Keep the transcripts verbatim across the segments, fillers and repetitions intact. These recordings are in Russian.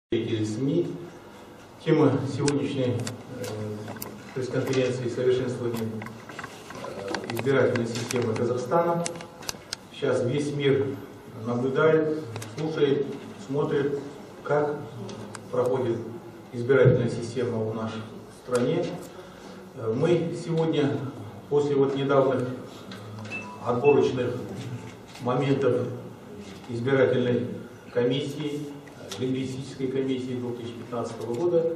СМИ. Тема сегодняшней э, пресс-конференции «Совершенствование э, избирательной системы Казахстана». Сейчас весь мир наблюдает, слушает, смотрит, как проходит избирательная система в нашей стране. Мы сегодня, после вот недавних отборочных моментов избирательной комиссии, лингвистической комиссии две тысячи пятнадцатого года,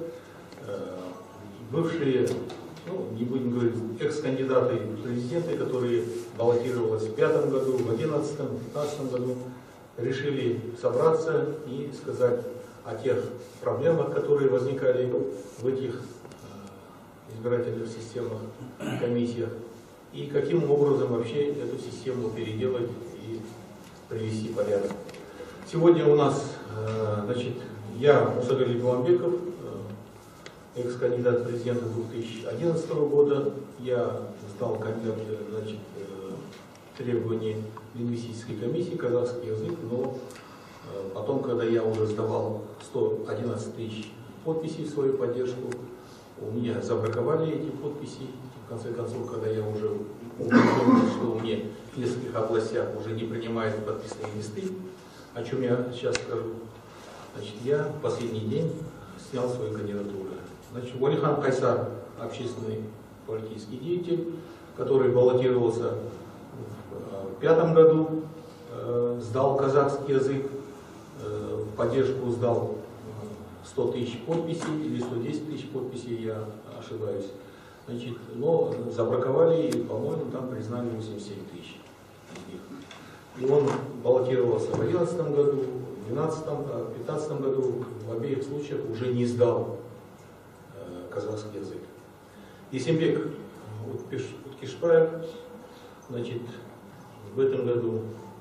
бывшие, ну, не будем говорить, экс-кандидаты в президенты, которые баллотировались в пятом году, в одиннадцатом, в пятнадцатом году, решили собраться и сказать о тех проблемах, которые возникали в этих избирательных системах, комиссиях, и каким образом вообще эту систему переделать и привести в порядок. Сегодня у нас, значит, я, Мусагалиев Гуламбеков, экс-кандидат в президенты две тысячи одиннадцатого года. Я сдал кандидат, значит, требования лингвистической комиссии, казахский язык, но потом, когда я уже сдавал сто одиннадцать тысяч подписей в свою поддержку, у меня забраковали эти подписи. В конце концов, когда я уже убедился, что у меня в нескольких областях уже не принимают подписные листы, о чем я сейчас скажу, значит, я в последний день снял свою кандидатуру. Значит, Уалихан Кайсар, общественный политический деятель, который баллотировался в пятом году, э, сдал казахский язык, э, в поддержку сдал сто тысяч подписей или сто десять тысяч подписей, я ошибаюсь. Значит, но забраковали и, по-моему, там признали восемьдесят семь тысяч. И он баллотировался в одиннадцатом году, в двенадцатом, в пятнадцатом году, в обеих случаях уже не сдал э, казахский язык. Есенбек Уткишбаев, значит, в этом году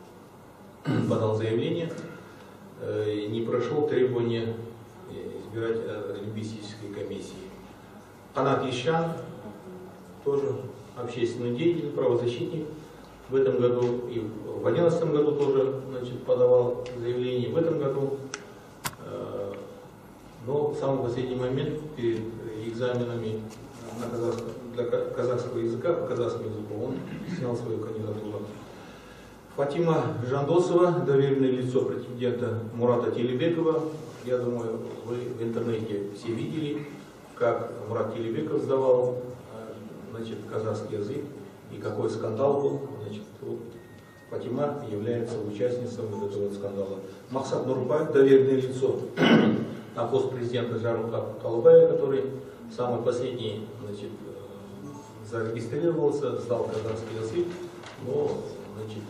подал заявление, э, не прошел требования избирательной лингвистической комиссии. Канат Ишан, тоже общественный деятель, правозащитник, в этом году и в две тысячи одиннадцатом году тоже, значит, подавал заявление, в этом году, э, но в самый последний момент перед экзаменами на казахском, для казахского языка, по казахскому языку, он снял свою кандидатуру. Фатима Жандосова, доверенное лицо претендента Мурата Телебекова. Я думаю, вы в интернете все видели, как Мурат Телебеков сдавал, значит, казахский язык, и какой скандал был. Значит, вот Фатима является участницей вот этого вот скандала. Максат Нурбаев, доверенное лицо на пост президента Жаруха Калыбая, который самый последний, значит, зарегистрировался, сдал казахский язык, но, значит,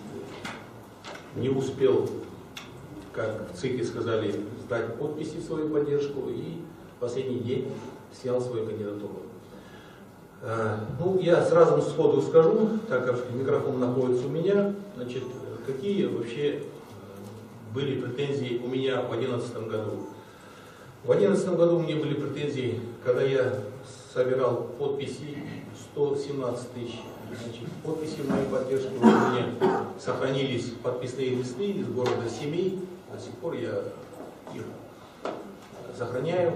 не успел, как в ЦИКе сказали, сдать подписи в свою поддержку, и в последний день снял свою кандидатуру. Ну, я сразу сходу скажу, так как микрофон находится у меня, значит, какие вообще были претензии у меня в две тысячи одиннадцатом году. В две тысячи одиннадцатом году у меня были претензии, когда я собирал подписи, сто семнадцать тысяч подписей в мою поддержку, у меня сохранились подписные листы из города Семей, до сих пор я их сохраняю.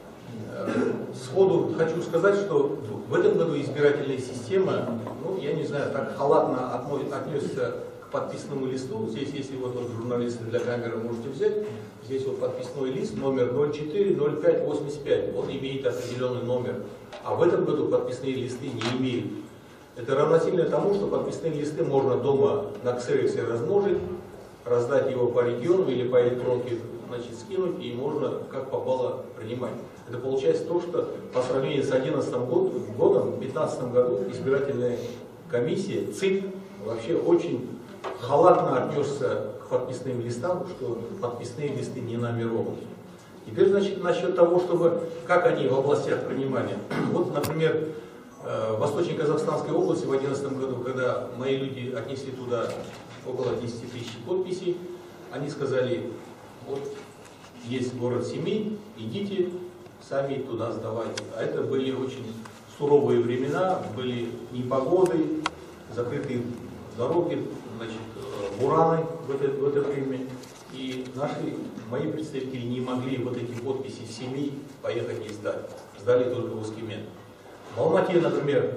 Сходу хочу сказать, что в этом году избирательная система, ну, я не знаю, так халатно отнесся к подписному листу. Здесь, если вот, вот журналисты для камеры можете взять, здесь вот подписной лист номер ноль четыре ноль пять восемьдесят пять, он имеет определенный номер, а в этом году подписные листы не имеют. Это равносильно тому, что подписные листы можно дома на ксероксе размножить, раздать его по региону или по электронке, значит, скинуть, и можно как попало принимать. Это получается то, что по сравнению с две тысячи одиннадцатым годом, в две тысячи пятнадцатом году избирательная комиссия, ЦИК, вообще очень халатно отнесся к подписным листам, что подписные листы не номерованы. Теперь, значит, насчет того, чтобы, как они в областях принимали. Вот, например, в Восточно-Казахстанской области в две тысячи одиннадцатом году, когда мои люди отнесли туда около десяти тысяч подписей, они сказали: вот есть город Семей, идите сами туда сдавайте. А это были очень суровые времена, были непогоды, закрытые дороги, значит, бураны в это, в это время. И наши мои представители не могли вот эти подписи семей поехать и сдать. Сдали только в Оскемен. В Алмате, например,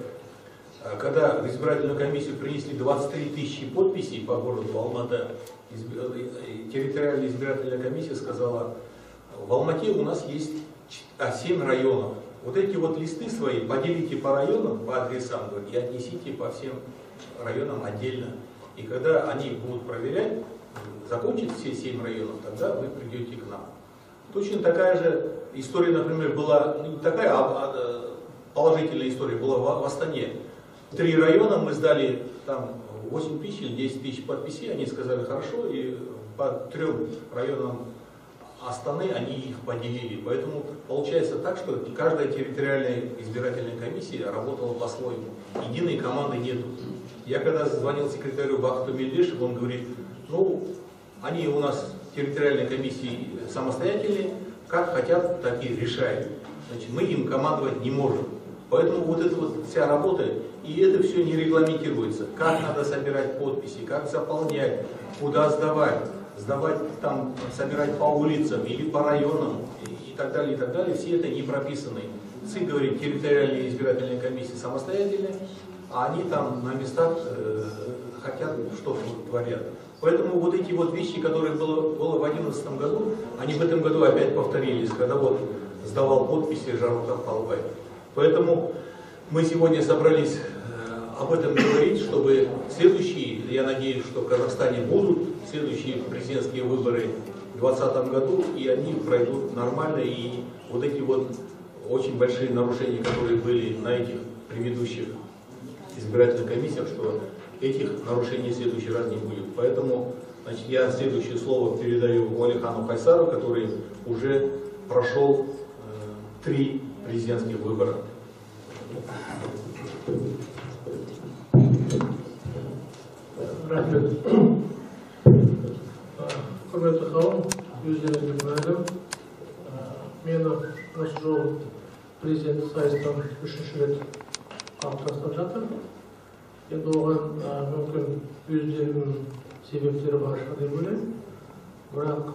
когда в избирательную комиссию принесли двадцать три тысячи подписей по городу Алмата, территориальная избирательная комиссия сказала, в Алмате у нас есть семь районов. Вот эти вот листы свои поделите по районам, по адресам, и отнесите по всем районам отдельно. И когда они будут проверять, закончат все семь районов, тогда вы придете к нам. Точно такая же история, например, была, не такая, а положительная история была в Астане. Три района мы сдали, там восемь тысяч или десять тысяч подписей, они сказали хорошо, и по трем районам Астаны они их поделили. Поэтому получается так, что каждая территориальная избирательная комиссия работала по-своему. Единой команды нету. Я когда звонил секретарю Бахту Мельдешеву, он говорит, ну, они у нас территориальные комиссии самостоятельные, как хотят, так и решают. Значит, мы им командовать не можем. Поэтому вот эта вот вся работа, и это все не регламентируется. Как надо собирать подписи, как заполнять, куда сдавать, сдавать там, собирать по улицам или по районам и, и так далее, и так далее. Все это не прописано. ЦИК говорит, территориальные избирательные комиссии самостоятельные, а они там на местах э, хотят, что творят. Поэтому вот эти вот вещи, которые было, было в две тысячи одиннадцатом году, они в этом году опять повторились, когда вот сдавал подписи Жарутов Палбай. Поэтому мы сегодня собрались э, об этом говорить, чтобы следующие, я надеюсь, что в Казахстане будут следующие президентские выборы в двадцатом году, и они пройдут нормально, и вот эти вот очень большие нарушения, которые были на этих предыдущих избирательных комиссиях, что этих нарушений в следующий раз не будет. Поэтому, значит, я следующее слово передаю Уалихану Хайсару, который уже прошел э, три президентских выбора. Рахмет. Құрметті қауым, өздеріңізге мәлім, мені осы жол президент сайыстан үшінші рет алып тастап жатыр. Енді оған мүмкін өздерінің себептері бар шығар деп ойлаймын. Бірақ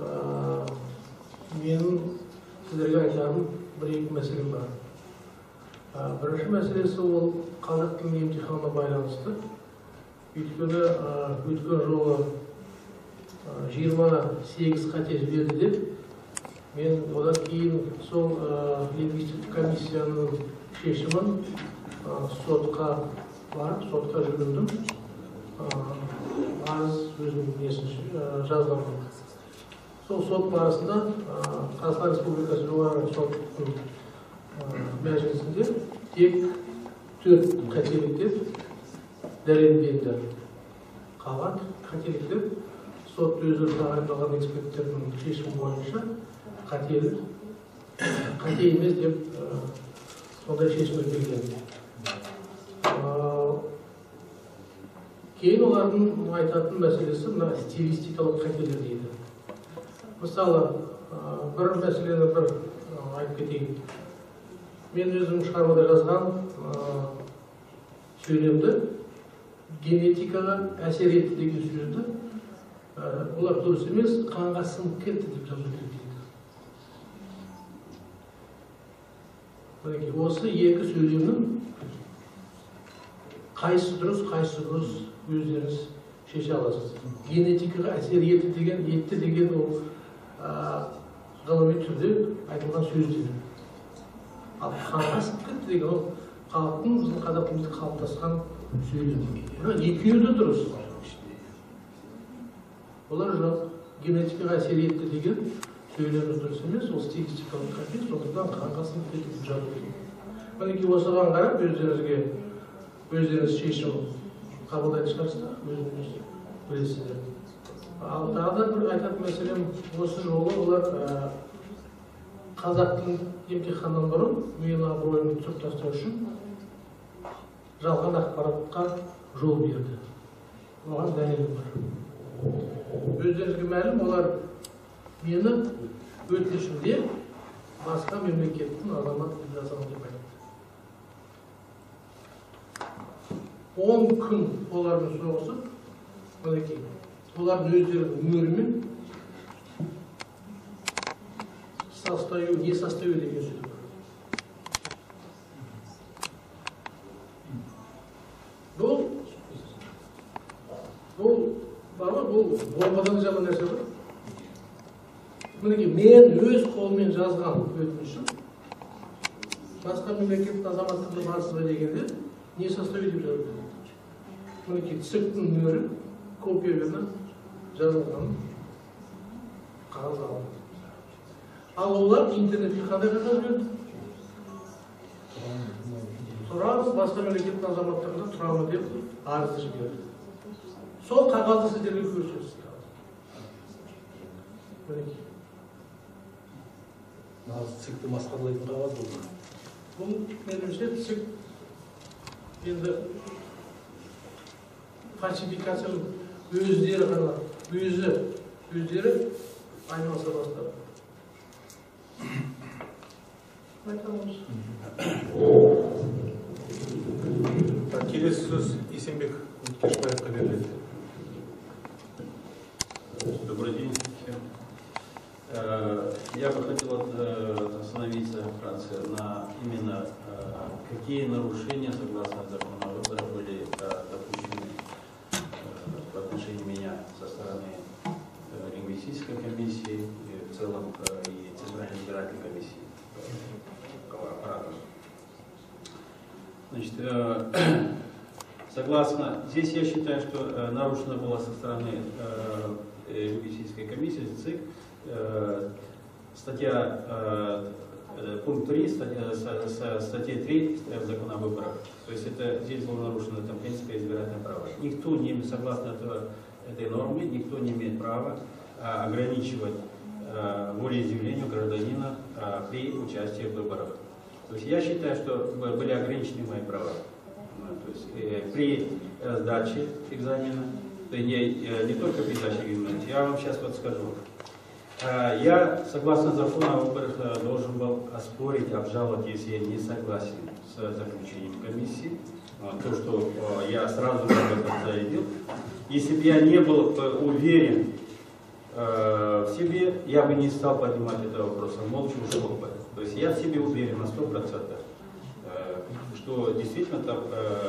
менің сіздерге айтарым бір-екі мәселем бар. Бірінші мәселесі ол қазақ тілінің емтиханына байланысты. Өйткені өткен жолы жиырма сегіз қате жіберді деп, мен одан кейін сол лингвистика комиссияның шешімін сотқа барып, сотқа жүгіндім. Арыз өзім несін жаздым. Сол сот барысында Қазақстан Республикасы жоғарғы соттың мәжілісінде тек төрт қателіктер дәлелденді. Қалған қателіктер сот өзі тағайындалған эксперттердің шешімі бойынша қателік, қате емес деп сондай шешім берген. Кейін олардың айтатын мәселесі мына стилистикалық қателер дейді. Мысалы, бір мәселені бір айтып кетейін. Мен өзім шығармада жазған сөйлемді генетикаға әсер етті деген сөзді олар дұрыс емес, қанға сіңіп кетті деп жазу керек дейді. Осы екі сөйлемнің қайсы дұрыс, қайсы бұрыс өздеріңіз шеше аласыз. Генетикаға әсер етті деген, етті деген ол ғылыми түрде айтылған сөздер. Ал қанға сіңіп кетті деген ол халықтың, біздің қазақ тілімізде қалыптасқан сөйлем. Бірақ екеуі де дұрыс. Олар жоқ, генетикаға әсер етті деген сөйлемі дұрыс емес, ол стилистикалық қате, сондықтан қанға сіңіп кетті деп жазу керек. Мінекей осыған қарап өздеріңізге өздеріңіз шешім қабылдайтын шығарсыздар, өзіңіз білесіздер. Ал тағы да бір айтатын мәселем, осы жолы олар қазақ тілін емтиханнан бұрын менің абыройымды түсіріп тастау үшін жалған ақпаратқа жол берді. Оған дәлелі бар. Өздеріңізге мәлім, олар мені өтінішімде басқа мемлекеттің азамат деп жазамын деп айтты. он күн олармен соғысып, мінекей, олардың өздерінің өмірімен состою, не состою деген сөз бар. Бұл бұл бар ғой, бұл бомбадан жаман нәрсе бар. Мінекей, мен өз қолмен жазған өтінішім басқа мемлекеттің азаматтығына барсыз дегенде не состою деп жазылды. Мінекей, цик-тің нөмірі копияны жазылған қағаз алынды. Ал олар интернетке қандай қағаз берді? Тұрамыз, басқа мемлекеттің азаматтығында тұрамыз деп арызды жіберді. Сол қағазды сіздерге көрсетесіз. Мінекей. Нағыз цикті масқаралайтын қағаз болды. Бұл меніңше цик енді фальсификацияның өздері ғана, өзі, өздері айналыса бастады. Так, келесі сөз Есенбек Кешбаевқа беріледі. Добрый день всем. Я бы хотел остановиться вкратце на именно какие нарушения, согласно закону о выборах, были допущены в отношении меня со стороны лингвистической комиссии и в целом и Центральной избирательной комиссии. Значит, согласно, здесь я считаю, что нарушено было со стороны лингвистической комиссии, ЦИК, статья, пункт три, статья, статья три закона о выборах. То есть это, здесь было нарушено там, принципы избирательного права. Никто не, согласно этого, этой норме, никто не имеет права ограничивать волеизъявлению гражданина при участии в выборах. То есть я считаю, что были ограничены мои права. То есть э, при э, сдаче экзамена, не, э, не только при сдаче экзамена, я вам сейчас вот скажу. Э, я, согласно закону о выборах, должен был оспорить, обжаловать, если я не согласен с заключением комиссии. Вот, то, что э, я сразу об этом заявил. Если бы я не был э, уверен э, в себе, я бы не стал поднимать этот вопрос, а молча ушел бы. То есть я в себе уверен на сто процентов, что действительно там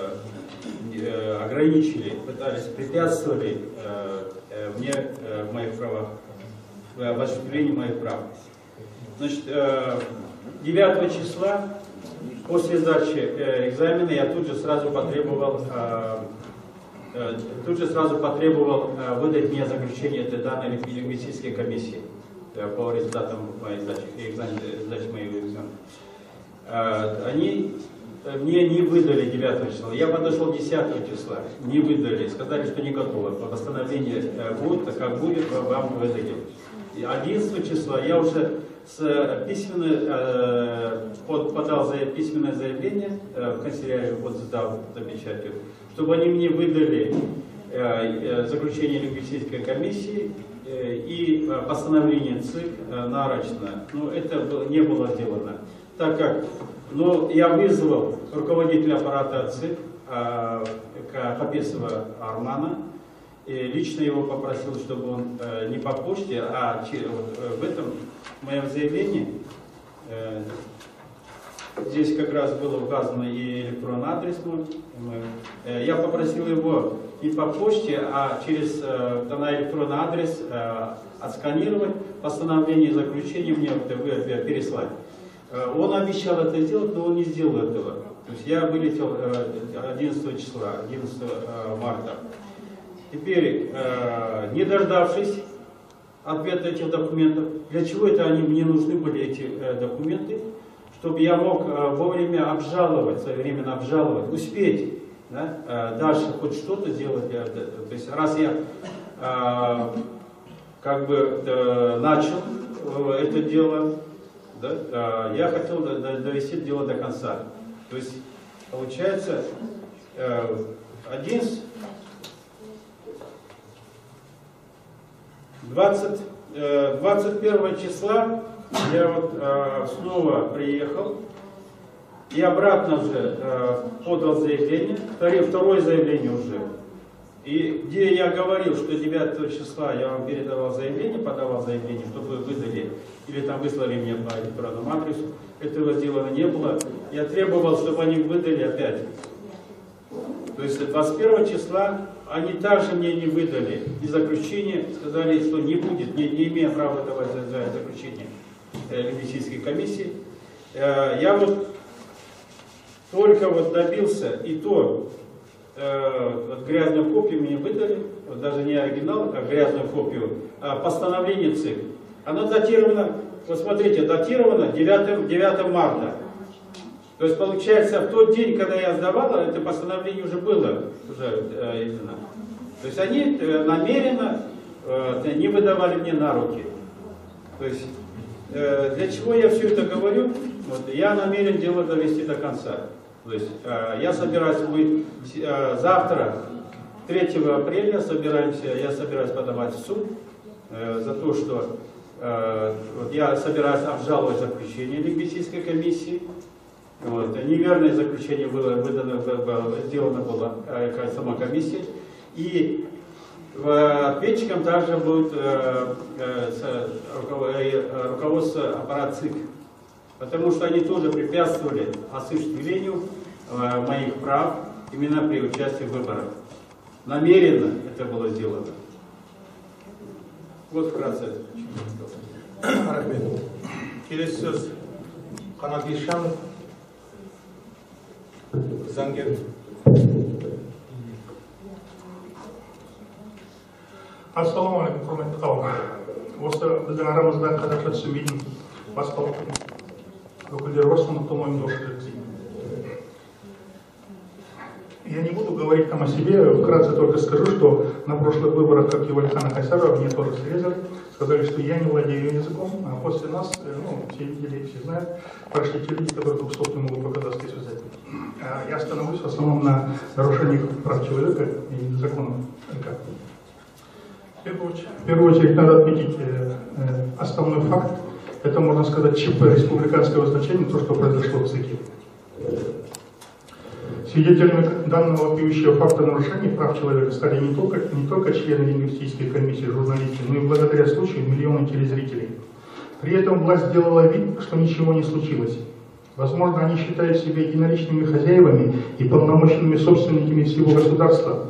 э, ограничили, пытались, препятствовали э, мне э, в моих правах, в осуществлении моих прав. Значит, э, девятого числа после сдачи э, экзамена я тут же сразу потребовал, э, э, тут же сразу потребовал э, выдать мне заключение этой данной лингвистической комиссии по результатам моей сдачи, сдачи моего экзамена. Они мне не выдали девятого числа. Я подошел десятого числа, не выдали, сказали, что не готово. Постановление будет, так как будет, вам выдали. одиннадцатого числа я уже с письменной, подал письменное заявление в канцелярию, вот сдал за печатью, чтобы они мне выдали заключение лингвистической комиссии и постановление ЦИК нарочно. Но это не было сделано. Так как ну, я вызвал руководителя аппарата ЦИК Хапесова Армана, и лично его попросил, чтобы он не по почте, а вот в этом моем заявлении здесь как раз было указано и электронный адрес мой. Я попросил его не по почте, а через на электронный адрес отсканировать постановление и заключение мне переслать. Он обещал это сделать, но он не сделал этого. То есть я вылетел одиннадцатого числа, одиннадцатого марта. Теперь, не дождавшись ответа этих документов, для чего это они мне нужны были, эти документы, чтобы я мог вовремя обжаловать, своевременно обжаловать, успеть, да, дальше хоть что-то сделать. То есть раз я как бы начал это дело, да, я хотел довести дело до конца. То есть получается одиннадцать, двадцать, двадцать первого числа я вот э, снова приехал и обратно же э, подал заявление, второе, второе заявление уже. И где я говорил, что девятого числа я вам передавал заявление, подавал заявление, чтобы вы выдали, или там выслали мне по электронному адресу, этого сделано не было. Я требовал, чтобы они выдали опять. То есть двадцать первого числа они также мне не выдали. И заключение сказали, что не будет, не, не имея права давать заключение лингвистической комиссии. Я вот только вот добился, и то вот грязную копию мне выдали, вот даже не оригинал, а грязную копию, а постановление ЦИК. Оно датировано, вот смотрите, датировано девятого марта. То есть получается, в тот день, когда я сдавал, это постановление уже было уже э, издано. То есть они э, намеренно э, не выдавали мне на руки. То есть э, для чего я все это говорю? Вот, я намерен дело довести до конца. То есть э, я собираюсь будет э, завтра, третьего апреля, собираемся, я собираюсь подавать в суд э, за то, что э, вот, я собираюсь обжаловать заключение лингвистической комиссии. Вот, неверное заключение было выдано, сделано было э, сама комиссия. И э, ответчиком также будет э, э, руководство аппарата ЦИК. Потому что они тоже препятствовали осуществлению э, моих прав именно при участии в выборах. Намеренно это было сделано. Вот вкратце. Рахмет. Келесі сөз Қанат Ишанов, заңгер. Ассалаумағалейкум, құрметті қауым. Осы біздің арамызда қазақша түсінбейтін басқа өкілдер бар, сондықтан мойындаушы жеткізейін. Я не буду говорить там о себе, вкратце только скажу, что на прошлых выборах, как и Валихана Кайсарова, мне тоже срезали, сказали, что я не владею языком, а после нас, ну, все видели, все знают, прошли те люди, которые двухсотые могут по казахски связать. Я остановлюсь в основном на нарушениях прав человека и законов РК. В первую очередь надо отметить э, э, основной факт, это, можно сказать, ЧП республиканского значения, то, что произошло в ЦИКе. Свидетелями данного вопиющего факта нарушений прав человека стали не только, не только члены лингвистической комиссии, журналисты, но и благодаря случаю миллионы телезрителей. При этом власть сделала вид, что ничего не случилось. Возможно, они считают себя единоличными хозяевами и полномочными собственниками всего государства,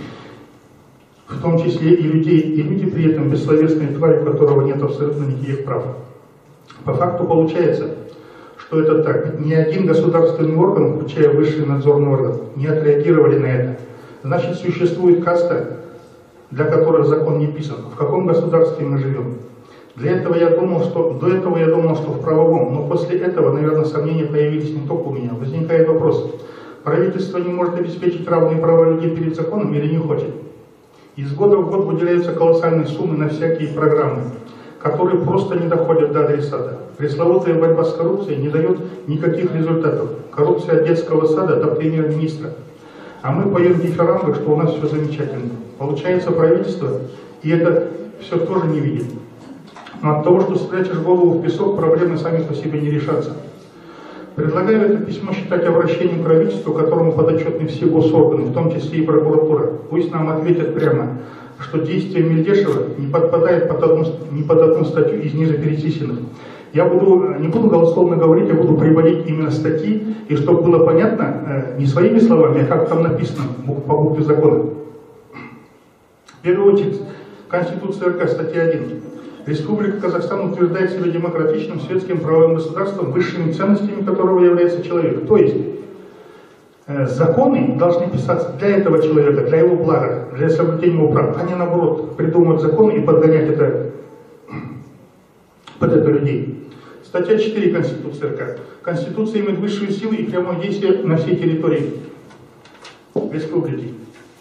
в том числе и людей, и люди при этом бессловесные твари, у которого нет абсолютно никаких прав. По факту получается, что это так. Ни один государственный орган, включая высший надзорный орган, не отреагировали на это. Значит, существует каста, для которой закон не писан. В каком государстве мы живем? Для этого я думал, что до этого я думал, что в правовом, но после этого, наверное, сомнения появились не только у меня. Возникает вопрос: правительство не может обеспечить равные права людей перед законом или не хочет? Из года в год выделяются колоссальные суммы на всякие программы, которые просто не доходят до адресата. Пресловутая борьба с коррупцией не дает никаких результатов. Коррупция от детского сада до премьер-министра. А мы поем дифирамбы, что у нас все замечательно. Получается, правительство и это все тоже не видит. Но от того, что спрячешь голову в песок, проблемы сами по себе не решатся. Предлагаю это письмо считать обращением к правительству, которому подотчетны все госорганы, в том числе и прокуратура. Пусть нам ответят прямо, что действие Мельдешева не подпадает под одну, не под одну статью из ниже перечисленных. Я буду, не буду голословно говорить, я буду приводить именно статьи, и чтобы было понятно, не своими словами, а как там написано по букве закона. В первую очередь, Конституция РК, статья один. Республика Казахстан утверждает себя демократичным, светским правовым государством, высшими ценностями которого является человек. То есть, э, законы должны писаться для этого человека, для его блага, для соблюдения его прав, а не наоборот придумывать законы и подгонять это под это людей. Статья четыре Конституции РК. Конституция имеет высшую силу и прямое действие на всей территории республики.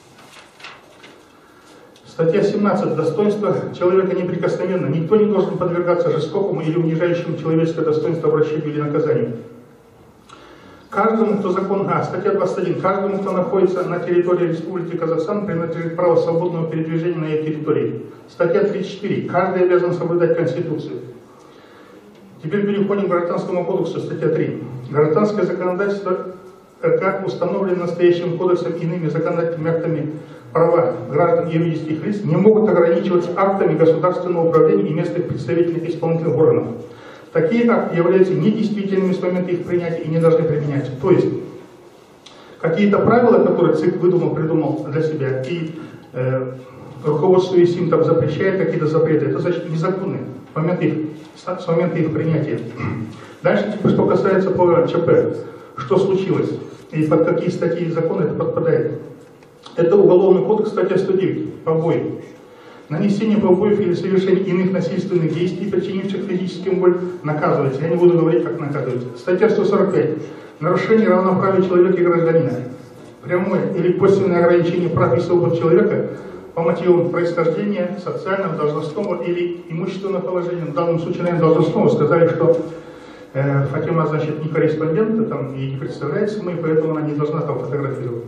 Статья семнадцать. Достоинство человека неприкосновенно. Никто не должен подвергаться жестокому или унижающему человеческое достоинство обращению или наказанию. Каждому, кто закон... А, статья двадцать один. Каждому, кто находится на территории Республики Казахстан, принадлежит право свободного передвижения на ее территории. Статья тридцать четыре. Каждый обязан соблюдать Конституцию. Теперь переходим к Гражданскому кодексу, статья три. Гражданское законодательство РК установлено настоящим кодексом и иными законодательными актами права граждан и юридических лиц не могут ограничиваться актами государственного управления и местных представительных исполнительных органов. Такие акты являются недействительными с момента их принятия и не должны применяться. То есть, какие-то правила, которые ЦИК выдумал, придумал для себя, и э, руководствуясь им там запрещает какие-то запреты, это значит незаконные с момента их, с момента их принятия. Дальше, теперь, что касается по ЧП, что случилось и под какие статьи закона это подпадает. Это Уголовный кодекс, статья сто девять, побои. Нанесение побоев или совершение иных насильственных действий, причинивших физическим боль, наказывается. Я не буду говорить, как наказывается. Статья сто сорок пять. Нарушение равноправия человека и гражданина. Прямое или косвенное ограничение прав и свобод человека по мотивам происхождения, социального, должностного или имущественного положения. В данном случае, наверное, должностного. Сказали, что э, Фатима, значит, не корреспондент, там, и не представляется мы, поэтому она не должна там фотографировать.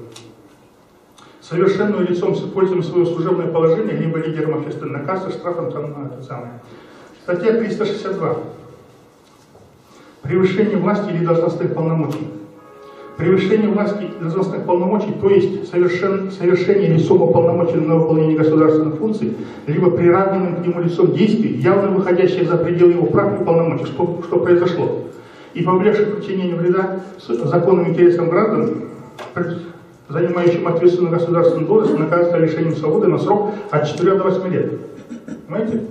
Совершенную лицом с использованием своего служебного положения, либо лидером общественной наказы, штрафом там, это самое. Статья триста шестьдесят два. Превышение власти или должностных полномочий. Превышение власти и должностных полномочий, то есть совершен, совершение лицом уполномоченным на выполнение государственных функций, либо приравненным к нему лицом действий, явно выходящих за пределы его прав и полномочий, что, что произошло. И повлекших причинение вреда законным интересам граждан, занимающим ответственную государственную должность, наказывается лишением свободы на срок от четырёх до восьми лет. Понимаете?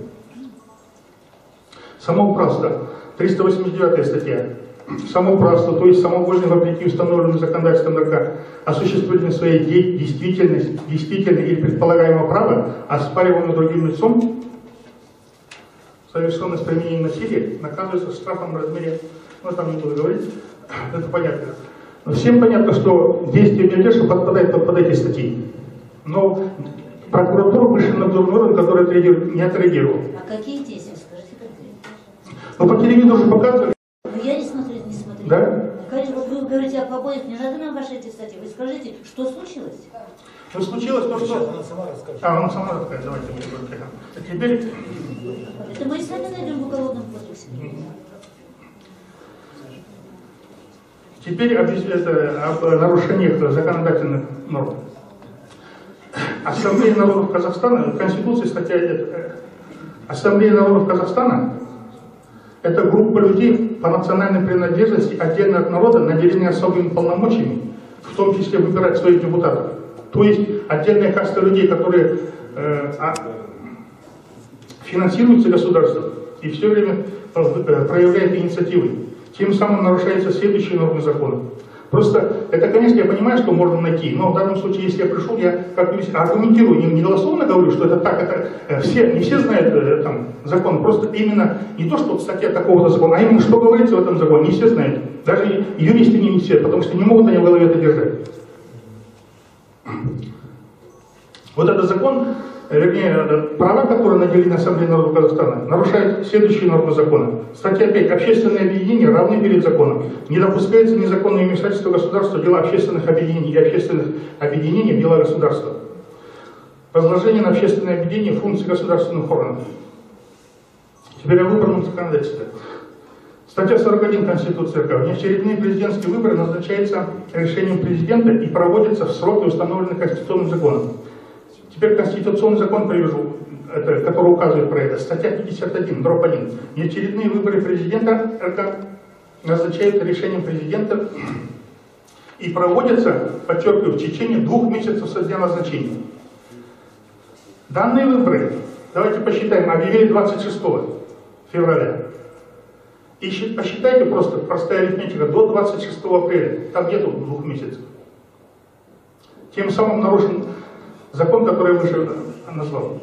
Самоуправство. триста восемьдесят девятая статья. Самоуправство, то есть самовольно вопреки установленным законодательством РК, осуществление своей действительности, действительного или предполагаемого права, оспариваемого другим лицом, совершенное с применением насилия, наказывается штрафом в размере, ну там не буду говорить, это понятно. Но всем понятно, что действие Мельдеша подпадает под эти статьи. Но прокуратура, высший надзорный орган, который отреагировал, не отреагировал. А какие действия, скажите конкретно? Ну по телевизору уже показывали. Ну я не смотрела, не смотрела. Да? Конечно, вот вы говорите о побоях, не надо нам ваши эти статьи. Вы скажите, что случилось? Ну случилось то, что... Она сама расскажет. А, она сама расскажет, давайте мы будем. Теперь... Это мы и сами найдем в Уголовном кодексе. Теперь это, об нарушениях законодательных норм. Ассамблея народов Казахстана, Конституция, статья э, Ассамблея народов Казахстана — это группа людей по национальной принадлежности отдельно от народа, наделенные особыми полномочиями, в том числе выбирать своих депутатов. То есть отдельная каста людей, которые э, а, финансируются государством и все время э, проявляют инициативы. Тем самым нарушаются следующие нормы закона. Просто, это, конечно, я понимаю, что можно найти, но в данном случае, если я пришел, я как аргументирую, не, не голословно говорю, что это так, это э, все, не все знают э, там, закон, просто именно не то, что статья такого-то закона, а именно, что говорится в этом законе, не все знают. Даже юристы не, не все, потому что не могут они в голове это держать. Вот этот закон, вернее, права, которые наделены Ассамблеей народов Казахстана, нарушают следующие нормы закона. Статья пять. Общественные объединения равны перед законом. Не допускается незаконное вмешательство государства в дела общественных объединений и общественных объединений в дела государства. Возложение на общественное объединение функций государственных органов. Теперь о выборном законодательстве. Статья сорок один Конституции РК. Внеочередные президентские выборы назначаются решением президента и проводятся в сроки, установленные Конституционным законом. Теперь Конституционный закон привяжу, это, который указывает про это. Статья пятьдесят один, дробь один. Неочередные выборы президента РК назначаются решением президента и проводятся, подчеркиваю, в течение двух месяцев со дня назначения. Данные выборы, давайте посчитаем, объявили двадцать шестого февраля. И посчитайте просто, простая арифметика, до двадцать шестого апреля, там нету двух месяцев. Тем самым нарушен закон, который я выше назвал.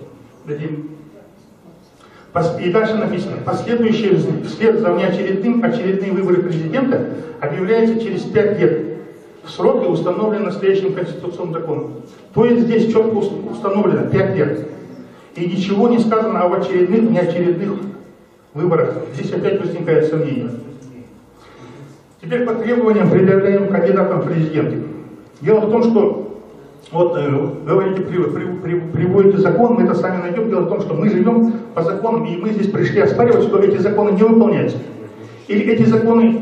И дальше написано, последующие вслед за внеочередным очередные выборы президента объявляются через пять лет в сроки, установленные настоящим конституционным законом. То есть здесь четко установлено пять лет. И ничего не сказано об очередных, неочередных выборах. Здесь опять возникает сомнение. Теперь по требованиям, предъявляемым кандидатам в президенты. Дело в том, что вот э, говорите, при, при, при, приводите закон, мы это сами найдем. Дело в том, что мы живем по законам, и мы здесь пришли оспаривать, что эти законы не выполняются. Или эти законы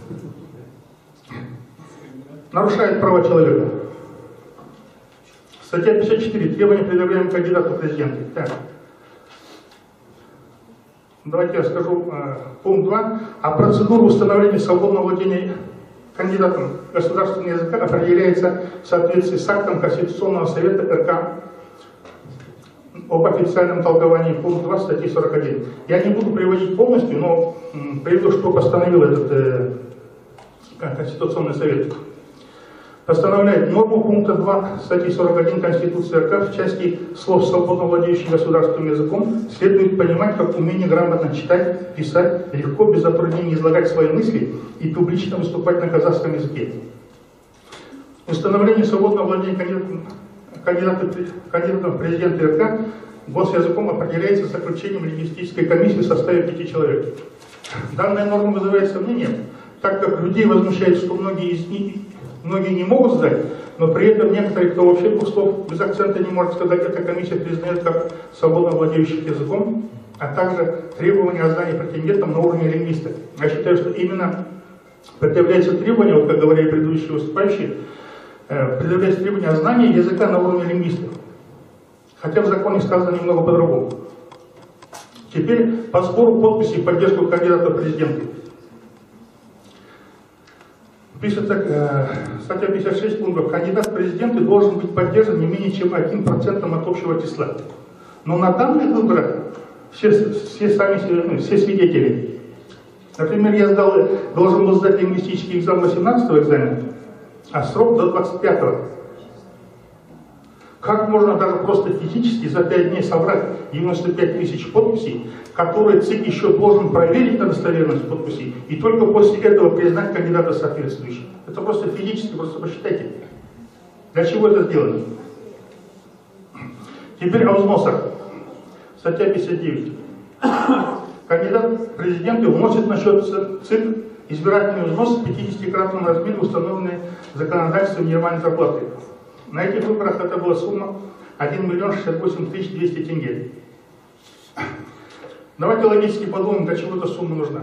нарушают права человека. Статья пятьдесят четыре. Требования, предъявляемые кандидату в президенты. Так. Давайте я скажу э, пункт два. А процедура установления свободного владения кандидатом государственного языка определяется в соответствии с актом Конституционного совета эр ка об официальном толковании, пункт два статьи сорок один. Я не буду приводить полностью, но м, приведу, что постановил этот э, Конституционный совет. Постановляет норму пункта два статьи сорок один Конституции эр ка в части слов «свободно владеющий государственным языком» следует понимать как умение грамотно читать, писать, легко, без затруднений излагать свои мысли и публично выступать на казахском языке. Установление свободного владения кандидатом, кандидатом, кандидатом в президенты эр ка госязыком определяется заключением лингвистической комиссии в составе пяти человек. Данная норма вызывает сомнения, так как людей возмущает, что многие из них Многие не могут сдать, но при этом некоторые, кто вообще двух слов без акцента не может сказать, эта комиссия признает как свободно владеющих языком, а также требования о знании претендентам на уровне лингвиста. Я считаю, что именно предъявляется требование, вот как говорили предыдущие выступающие, э, предъявляется требование о знании языка на уровне лингвиста. Хотя в законе сказано немного по-другому. Теперь по сбору подписей в поддержку кандидата в президенты. Пишется, э, статья пятьдесят шесть пунктов. Кандидат в президенты должен быть поддержан не менее чем одним процентом от общего числа. Но на данных выборах все, все, сами, ну, все свидетели. Например, я сдал, должен был сдать лингвистический экзамен восемнадцатого экзамена, а срок до двадцать пятого. Как можно даже просто физически за пять дней собрать девяносто пять тысяч подписей, которые ЦИК еще должен проверить на достоверность подписей, и только после этого признать кандидата соответствующим? Это просто физически, просто посчитайте. Для чего это сделано? Теперь о взносах. Статья пятьдесят девять. Кандидат в президенты вносит на счет ЦИК избирательный взнос в пятидесятикратном размере, установленный законодательством минимальной зарплаты. На этих выборах это была сумма один миллион шестьдесят восемь тысяч двести тенге. Давайте логически подумаем, для чего эта сумма нужна.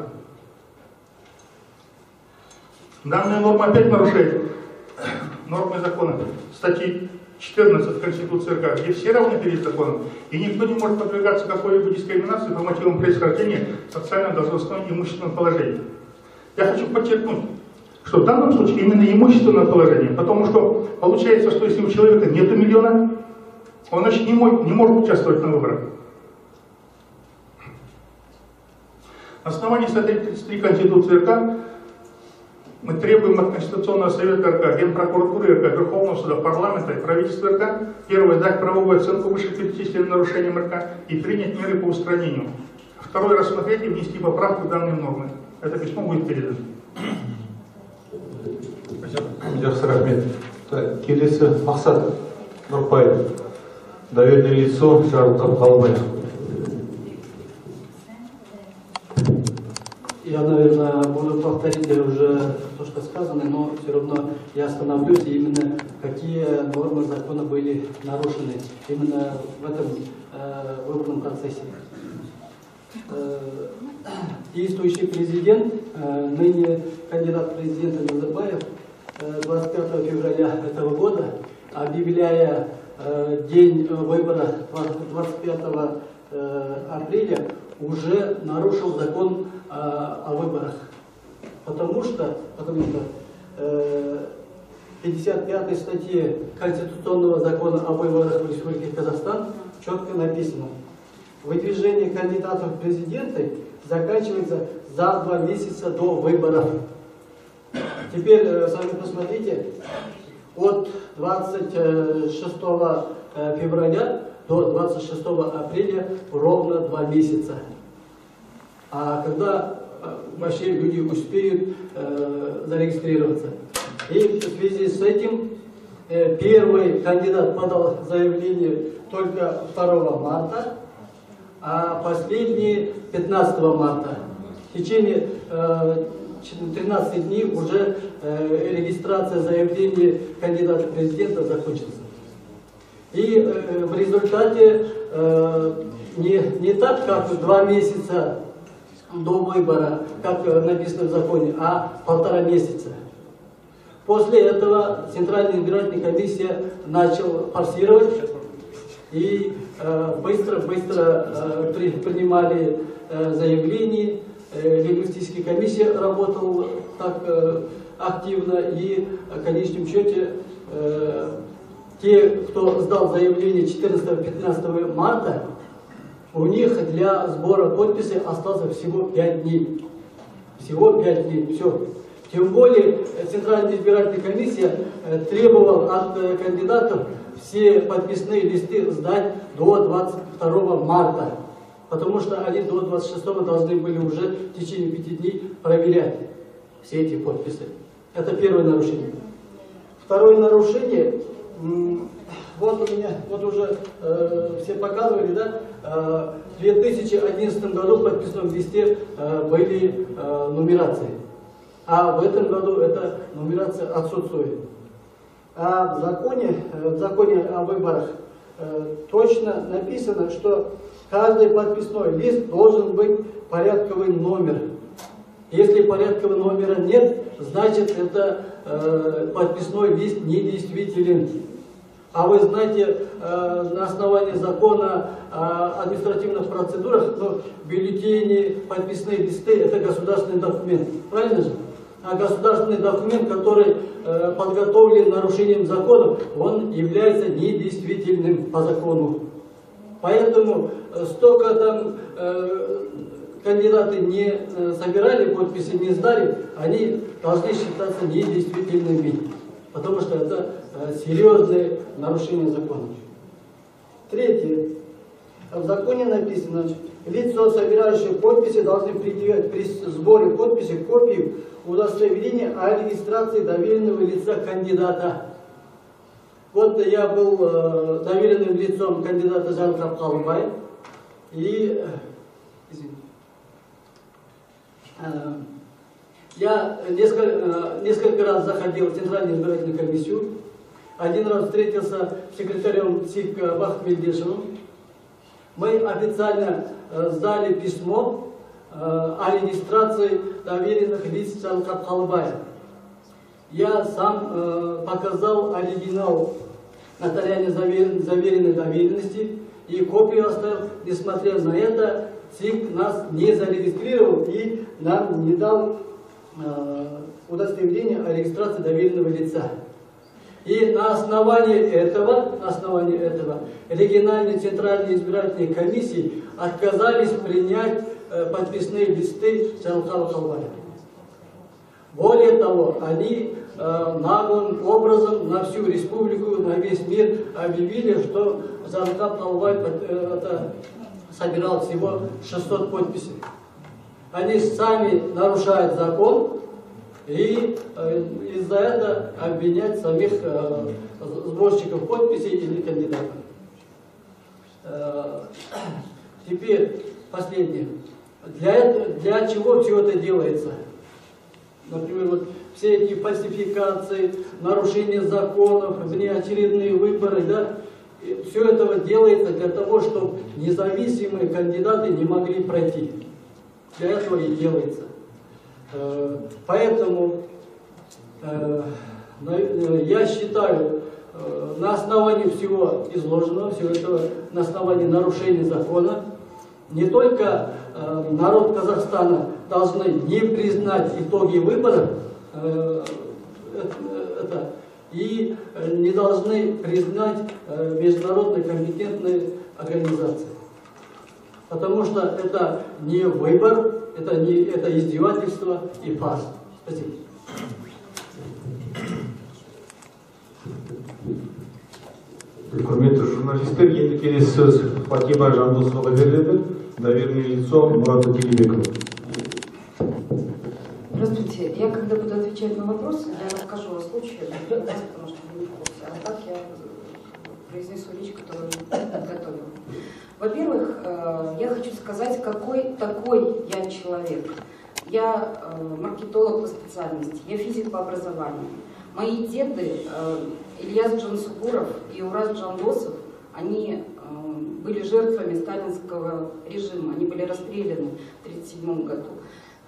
Данная норма опять нарушает нормы закона, статьи четырнадцать Конституции эр ка, где все равны перед законом, и никто не может подвергаться какой-либо дискриминации по мотивам происхождения, социально-должностного и имущественного положения. Я хочу подчеркнуть, что в данном случае именно имущественное положение, потому что получается, что если у человека нет миллиона, он значит не, мой, не может участвовать на выборах. На основании статьи тридцать три Конституции эр ка мы требуем от Конституционного совета эр ка, Генпрокуратуры эр ка, Верховного суда, парламента и правительства эр ка, первое, дать правовую оценку вышеперечисленным нарушениям эр ка и принять меры по устранению. Второе, рассмотреть и внести поправку в данные нормы. Это письмо будет передано. Жақсы рахмет. Келесі Мақсат Нұрпаев. Доверенное лицо Жарылқап Қалыбаев. Я, наверное, буду повторить уже то, что сказано, но все равно я остановлюсь именно, какие нормы закона были нарушены именно в этом э, выборном процессе. Э, действующий президент, э, ныне кандидат в президенты Назарбаев, э, двадцать пятого февраля этого года, объявляя э, день выбора двадцать пятого э, апреля, уже нарушил закон э, о выборах. Потому что, потому что э, в пятьдесят пятой статье Конституционного закона о выборах в Республике Казахстан четко написано: выдвижение кандидатов в президенты заканчивается за два месяца до выборов. Теперь э, сами посмотрите, от двадцать шестого февраля до двадцать шестого апреля ровно два месяца. А когда вообще люди успеют э, зарегистрироваться? И в связи с этим э, первый кандидат подал заявление только второго марта, а последний пятнадцатого марта. В течение э, тринадцати дней уже э, регистрация заявления кандидата в президента закончится. И э, в результате э, не, не так, как два месяца до выбора, как написано в законе, а полтора месяца. После этого Центральная избирательная комиссия начала форсировать и быстро-быстро э, э, при, принимали э, заявления. Э, лингвистическая комиссия работала так э, активно, и в конечном счете э, те, кто сдал заявление четырнадцатого-пятнадцатого марта, у них для сбора подписей осталось всего пять дней. Всего пять дней. Все. Тем более Центральная избирательная комиссия требовала от кандидатов все подписные листы сдать до двадцать второго марта. Потому что они до двадцать шестого должны были уже в течение пяти дней проверять все эти подписи. Это первое нарушение. Второе нарушение, вот у меня, вот уже э, все показывали, да, э, в две тысячи одиннадцатом году в подписном листе э, были э, нумерации, а в этом году эта нумерация отсутствует. А в законе, в законе о выборах э, точно написано, что каждый подписной лист должен быть порядковый номер. Если порядкового номера нет, значит это э, подписной лист недействителен. А вы знаете, э, на основании закона о административных процедурах, ну, бюллетени, подписные листы – это государственный документ. Правильно же? А государственный документ, который э, подготовлен нарушением закона, он является недействительным по закону. Поэтому э, столько там э, кандидаты не э, собирали подписи, не сдали, они должны считаться недействительными, потому что это э, серьезное нарушение закона. Третье. В законе написано, лицо, собирающее подписи, должны предъявлять при сборе подписи копию удостоверения о регистрации доверенного лица кандидата. Вот я был э, доверенным лицом кандидата Жанкап Қалыбай, и извините, э, я несколько, э, несколько раз заходил в Центральную избирательную комиссию. Один раз встретился с секретарем ЦИК Бахмельдешевым. Мы официально э, сдали письмо э, о регистрации доверенных лиц Жанкап Қалыбая. Я сам э, показал оригинал нотариально заверенной доверенности и копию оставил. Несмотря на это, ЦИК нас не зарегистрировал и нам не дал э, удостоверение о регистрации доверенного лица. И на основании этого, на основании этого региональные центральные избирательные комиссии отказались принять э, подписные листы Жанкапа Қалыбая. Более того, они э, наглым образом на всю республику, на весь мир объявили, что Жанкап Қалыбай э, это, собирал всего шестьсот подписей. Они сами нарушают закон, и э, из-за этого обвинять самих э, сборщиков подписей или кандидатов. Э, теперь последнее. Для, для чего все это делается? Например, вот все эти фальсификации, нарушения законов, внеочередные выборы, да, и все это делается для того, чтобы независимые кандидаты не могли пройти. Для этого и делается. Поэтому я считаю, на основании всего изложенного, всего этого, на основании нарушения закона, не только народ Казахстана должны не признать итоги выборов, это, и не должны признать международные компетентные организации. Потому что это не выбор, это, не, это издевательство и фарс. Спасибо. Құрметті журналистер, енді келесі сөз Фатима Жандосоваға беріледі, доверенное лицо Мурату Келебекову. Здравствуйте. Я когда буду отвечать на вопросы, я расскажу о случае, потому что вы не в курсе. А так я произнесу речь, которую подготовила. Во-первых, я хочу сказать, какой такой я человек. Я маркетолог по специальности, я физик по образованию. Мои деды, Ильяс Джансугуров и Ураз Джандосов, они были жертвами сталинского режима, они были расстреляны в тысяча девятьсот тридцать седьмом году.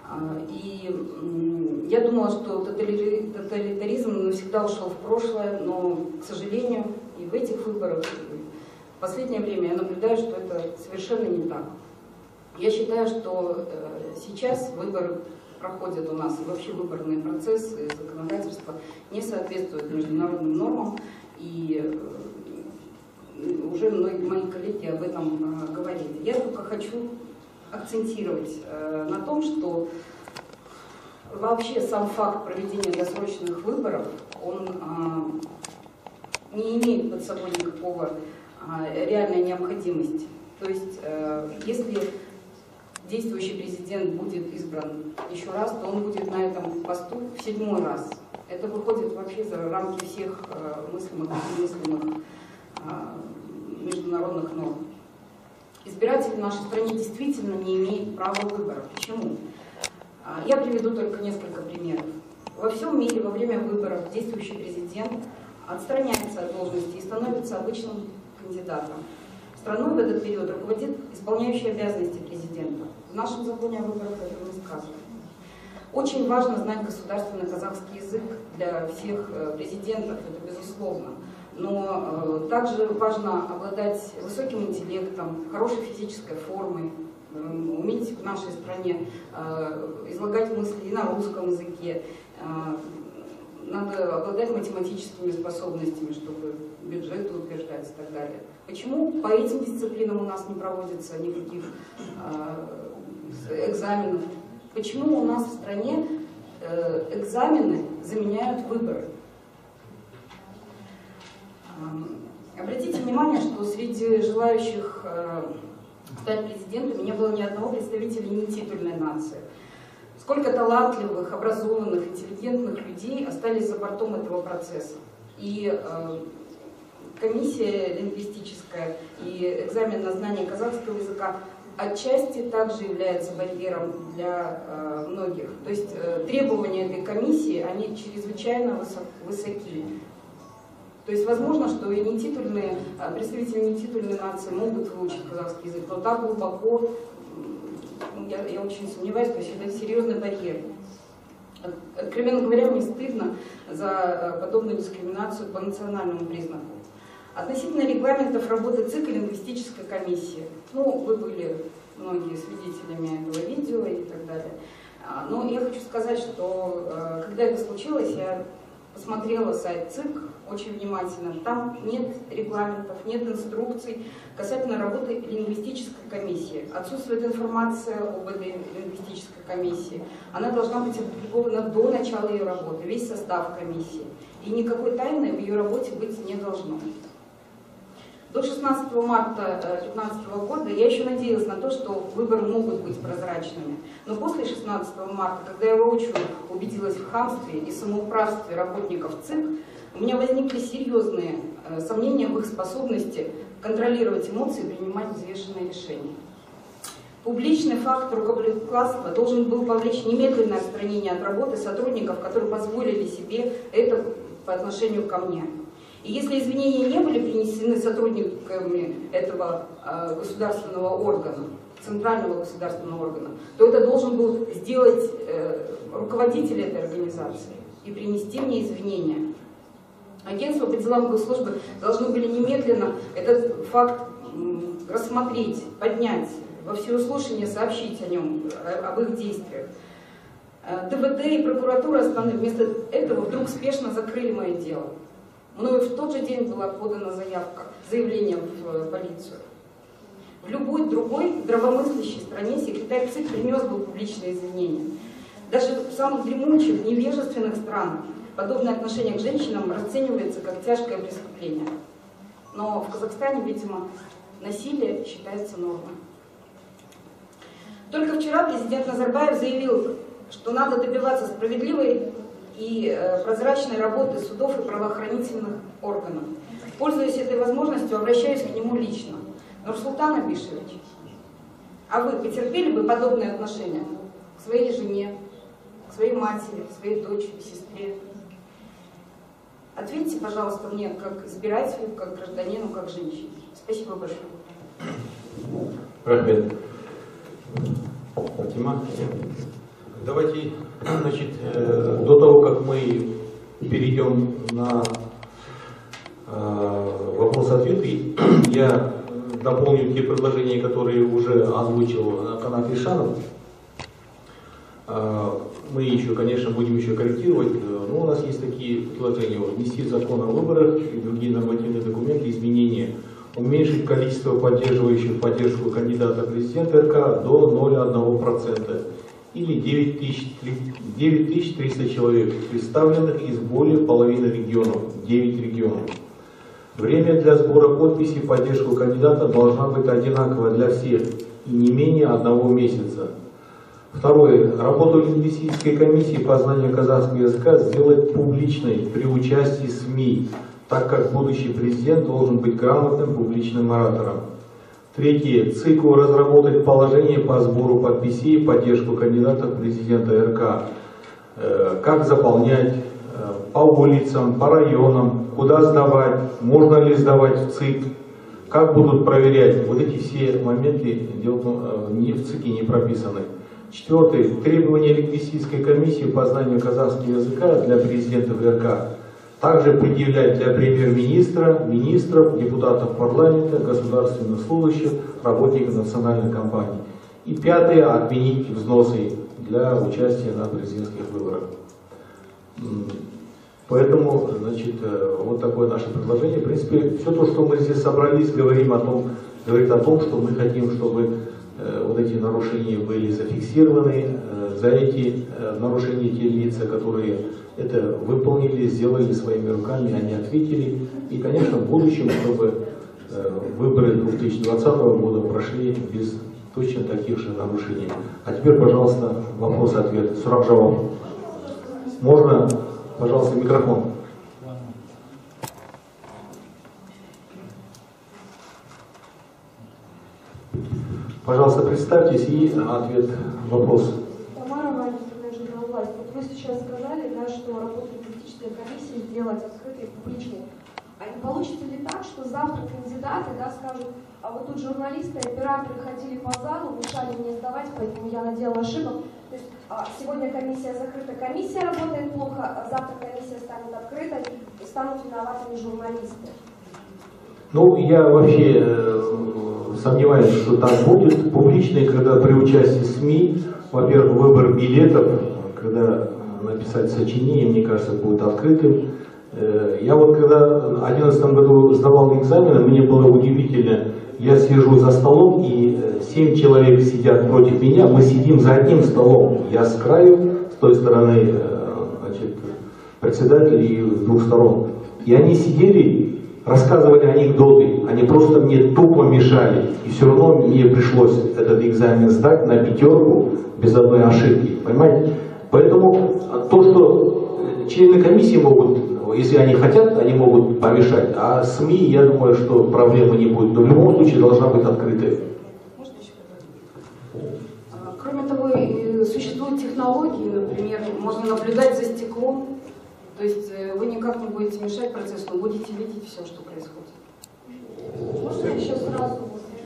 И я думала, что тоталитаризм навсегда ушел в прошлое, но, к сожалению, и в этих выборах, в последнее время я наблюдаю, что это совершенно не так. Я считаю, что сейчас выборы проходят у нас, и вообще выборный процесс, и законодательство не соответствует международным нормам, и уже многие мои коллеги об этом говорили. Я только хочу акцентировать на том, что вообще сам факт проведения досрочных выборов, он не имеет под собой никакого реальной необходимости. То есть, если действующий президент будет избран еще раз, то он будет на этом посту в седьмой раз. Это выходит вообще за рамки всех мыслимых и немыслимых международных норм. Избиратель в нашей стране действительно не имеет права выбора. Почему? Я приведу только несколько примеров. Во всем мире во время выборов действующий президент отстраняется от должности и становится обычным кандидатом. Страной в этот период руководит исполняющий обязанности президента. В нашем законе о выборах этого не сказано. Очень важно знать государственный казахский язык для всех президентов, это безусловно. Но э, также важно обладать высоким интеллектом, хорошей физической формой, э, уметь в нашей стране э, излагать мысли и на русском языке. Э, надо обладать математическими способностями, чтобы бюджеты утверждать и так далее. Почему по этим дисциплинам у нас не проводится никаких э, экзаменов? Почему у нас в стране э, экзамены заменяют выборы? Обратите внимание, что среди желающих э, стать президентами не было ни одного представителя нетитульной нации. Сколько талантливых, образованных, интеллигентных людей остались за бортом этого процесса. И э, комиссия лингвистическая и экзамен на знание казахского языка отчасти также является барьером для э, многих. То есть э, требования этой комиссии, они чрезвычайно высок, высоки. То есть возможно, что и нетитульные, представители нетитульной нации могут выучить казахский язык, но так глубоко, я, я очень сомневаюсь, то есть это серьезный барьер. Откровенно говоря, мне стыдно за подобную дискриминацию по национальному признаку. Относительно регламентов работы ЦИК и лингвистической комиссии, ну, вы были многие свидетелями этого видео и так далее. Но я хочу сказать, что когда это случилось, я посмотрела сайт ЦИК очень внимательно. Там нет регламентов, нет инструкций касательно работы лингвистической комиссии. Отсутствует информация об этой лингвистической комиссии. Она должна быть опубликована до начала ее работы, весь состав комиссии. И никакой тайны в ее работе быть не должно. До шестнадцатого марта две тысячи пятнадцатого года я еще надеялась на то, что выборы могут быть прозрачными. Но после шестнадцатого марта, когда я воочию убедилась в хамстве и самоуправстве работников ЦИК, у меня возникли серьезные э, сомнения в их способности контролировать эмоции и принимать взвешенные решения. Публичный факт рукоплескательства должен был повлечь немедленное отстранение от работы сотрудников, которые позволили себе это по отношению ко мне. И если извинения не были принесены сотрудниками этого э, государственного органа, центрального государственного органа, то это должен был сделать э, руководитель этой организации и принести мне извинения. Агентство по делам госслужбы должны были немедленно этот факт м, рассмотреть, поднять, во всеуслышание сообщить о нем, о, об их действиях. ДВД и прокуратура страны вместо этого вдруг спешно закрыли мое дело. Мною в тот же день была подана заявка, заявление в полицию. В любой другой здравомыслящей стране секретарь ЦИК принес бы публичные извинения. Даже в самых дремучих, невежественных странах подобное отношение к женщинам расценивается как тяжкое преступление. Но в Казахстане, видимо, насилие считается нормой. Только вчера президент Назарбаев заявил, что надо добиваться справедливой и э, прозрачной работы судов и правоохранительных органов. Пользуясь этой возможностью, обращаюсь к нему лично. Нурсултан Абишевич, а вы потерпели бы подобные отношения к своей жене, к своей матери, к своей дочери, сестре? Ответьте, пожалуйста, мне как избирателю, как гражданину, как женщине. Спасибо большое. Рахмет. Фатима. Давайте, значит, э, до того, как мы перейдем на э, вопрос-ответы, я дополню те предложения, которые уже озвучил Канат Ишанов. Э, мы еще, конечно, будем еще корректировать, но у нас есть такие предложения: внести закон о выборах и другие нормативные документы, изменения, уменьшить количество поддерживающих поддержку кандидата в президент РК до ноль целых одна десятая процента. Или девять тысяч триста человек, представленных из более половины регионов, девять регионов. Время для сбора подписей в поддержку кандидата должна быть одинакова для всех и не менее одного месяца. Второе. Работу лингвистической комиссии по знанию казахского языка сделать публичной при участии СМИ, так как будущий президент должен быть грамотным публичным оратором. Третье. ЦИКу разработать положение по сбору подписей в поддержку кандидата в президента РК. Э, как заполнять, э, по улицам, по районам, куда сдавать, можно ли сдавать в ЦИК, как будут проверять. Вот эти все моменты дело, э, не в ЦИКе не прописаны. Четвертое. Требования лингвистической комиссии по знанию казахского языка для президентов РК также предъявлять для премьер-министра, министров, депутатов парламента, государственных служащих, работников национальной компании. И пятое. Отменить взносы для участия на президентских выборах. Поэтому, значит, вот такое наше предложение. В принципе, все то, что мы здесь собрались, говорим о том, говорит о том, что мы хотим, чтобы вот эти нарушения были зафиксированы, за эти нарушения те лица, которые это выполнили, сделали своими руками, они ответили. И, конечно, в будущем, чтобы выборы две тысячи двадцатого года прошли без точно таких же нарушений. А теперь, пожалуйста, вопрос-ответ. Сурак-жаваб. Можно, пожалуйста, микрофон. Пожалуйста, представьтесь и ответ, вопрос. Тамара Владимировна, журнал «Власть». Вот вы сейчас сказали, да, что работу лингвистической комиссии сделать открытой и публичной. А не получится ли так, что завтра кандидаты, да, скажут: а вот тут журналисты, операторы ходили по залу, мешали мне сдавать, поэтому я наделала ошибок. То есть а, сегодня комиссия закрыта, комиссия работает плохо, а завтра комиссия станет открытой и станут виноватыми журналисты. Ну, я вообще э, сомневаюсь, что так будет. Публичный, когда при участии СМИ, во-первых, выбор билетов, когда написать сочинение, мне кажется, будет открытым. Э, я вот когда в две тысячи одиннадцатом году сдавал экзамены, мне было удивительно. Я сижу за столом, и семь человек сидят против меня, мы сидим за одним столом. Я с краю, с той стороны, э, значит, председатель, и с двух сторон. И они сидели, рассказывали анекдоты, они просто мне тупо мешали. И все равно мне пришлось этот экзамен сдать на пятерку без одной ошибки. Понимаете? Поэтому то, что члены комиссии могут, если они хотят, они могут помешать. А СМИ, я думаю, что проблемы не будет. Но в любом случае должна быть открытая. Кроме того, существуют технологии, например, можно наблюдать за стеклом. То есть вы никак не будете мешать процессу, но будете видеть все, что происходит. Можно еще сразу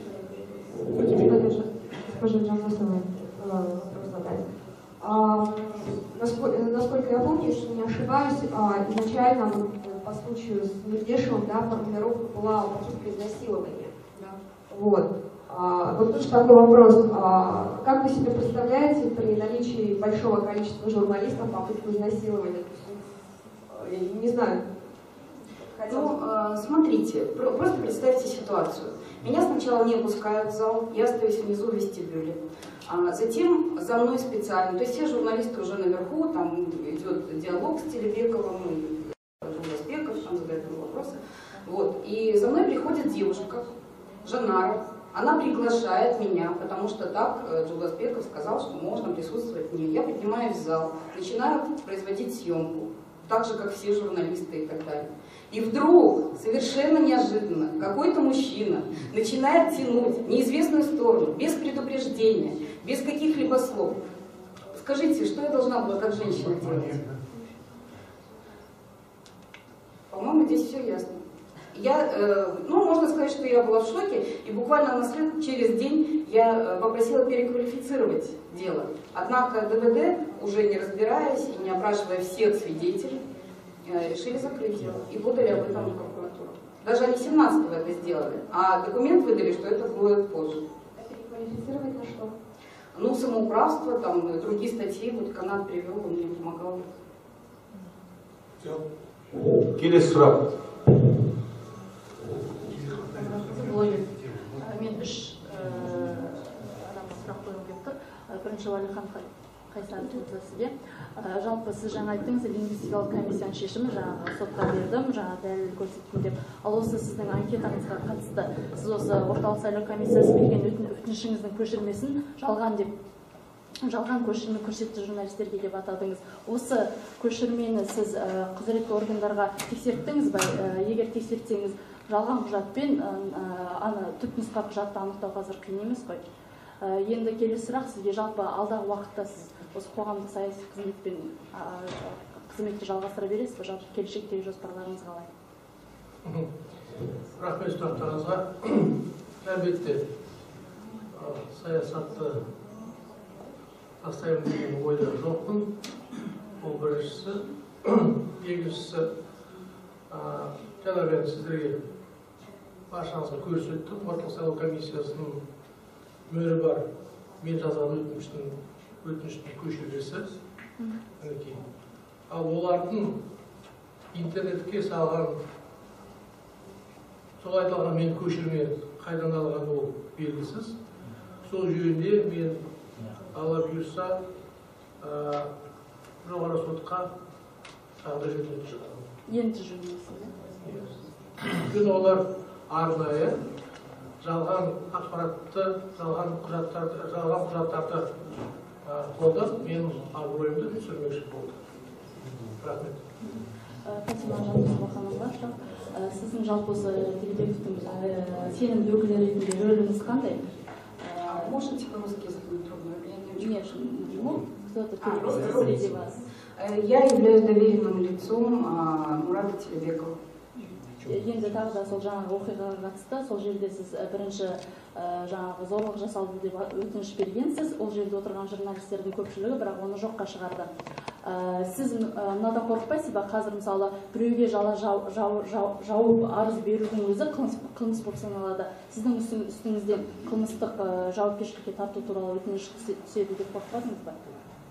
госпожа Джамбасовой вопрос задать? А, насколько, насколько я помню, если не ошибаюсь, а, изначально вот, по случаю с Медведевым, да, формулировка была попытка изнасилования. Да. Вот. А, вот тут такой вопрос. А, как вы себе представляете при наличии большого количества журналистов попытку изнасилования? Я не знаю. Ну, смотрите, просто представьте ситуацию. Меня сначала не пускают в зал, я остаюсь внизу в вестибюле. А затем за мной специально, то есть все журналисты уже наверху, там идет диалог с Телебековым, Джулбасбеков, там задают ему вопросы. Вот. И за мной приходит девушка, Жанара. Она приглашает меня, потому что так Джулбасбеков сказал, что можно присутствовать мне. Я поднимаюсь в зал, начинаю производить съемку, так же, как все журналисты и так далее. И вдруг, совершенно неожиданно, какой-то мужчина начинает тянуть в неизвестную сторону, без предупреждения, без каких-либо слов. Скажите, что я должна была как женщина делать? По-моему, здесь все ясно. Я, э, ну, можно сказать, что я была в шоке, и буквально на след, через день я попросила переквалифицировать дело. Однако ДВД, уже не разбираясь и не опрашивая всех свидетелей, э, решили закрыть дело и подали об этом в прокуратуру. Даже они семнадцатого это сделали, а документ выдали, что это будет позже. Переквалифицировать на что? Ну, самоуправство, там, другие статьи, вот Канат привел, он мне помогал. Келесі сұрақ. Мен үш адамға сұрақ қойғым келіп тұр. Бірінші Уәлихан Қайсаров мырза сізге. Жалпы сіз жаңа айттыңыз, лингвистикалық комиссияның шешімі жаңағы сотқа бердім, жаңа дәлел көрсеттім деп. Ал осы сіздің анкетаңызға қатысты, сіз осы орталық сайлау комиссиясы берген өтінішіңіздің көшірмесін жалған деп жалған көшірме көрсетті журналистерге деп атадыңыз. Осы көшірмені сіз құзыретті органдарға тексерттіңіз бе? Егер тексертсеңіз, жалған құжатпен түпнұсқа құжатты анықтау қазір қиын емес қой. Енді келесі сұрақ, сізге жалпы алдағы уақытта сіз осы қоғамдық саяси қызметпен қызметті жалғастыра бересіз бе? Жалпы келешектегі жоспарларыңыз қалай? Рахмет сұрақтарыңызға. Әлбетте саясатты тастаймын деген ойда жоқпын. Ол біріншісі. Екіншісі, жаңа мен сіздерге баршаңызға көрсеттім. Орталық сайлау комиссиясының мөрі бар. Мен жазған өтініштің өтініштің көшірмесі. Ал олардың интернетке салған, сол айтылған мен көшірме қайдан алған ол белгісіз. Сол жөнінде мен Алла бұйырса жоғары сотқа тағдыр жөнінде шығармын. Енді жөніндесіз. Өйткені олар арнайы жалған ақпаратты, жалған құжаттарды, жалған құжаттарды қолдап, менің абыройымды түсірмекші болды. Рахмет. Фатима Жандосова ханымға сұрақ. Сіздің жалпы осы Телебековтың сенімді өкілі ретінде рөліңіз қандай? Можете по-русски, если будет трудно? Нет, ну, кто-то среди вас. Я являюсь доверенным лицом Мурата Телебекова. Енді тағы да сол жаңағы оқиғаға қатысты, сол жерде сіз бірінші жаңағы зорлық жасалды деп өтініш бергенсіз, ол жерде отырған журналистердің көпшілігі, бірақ оны жоққа шығарды. Сіз мынадан қорықпайсыз ба? Қазір мысалы біреуге жала жауып арыз берудің өзі қылмыс болып саналады. Сіздің үстіңізден қылмыстық жауапкершілікке тарту туралы өтініш түседі деп қорықпадыңыз ба?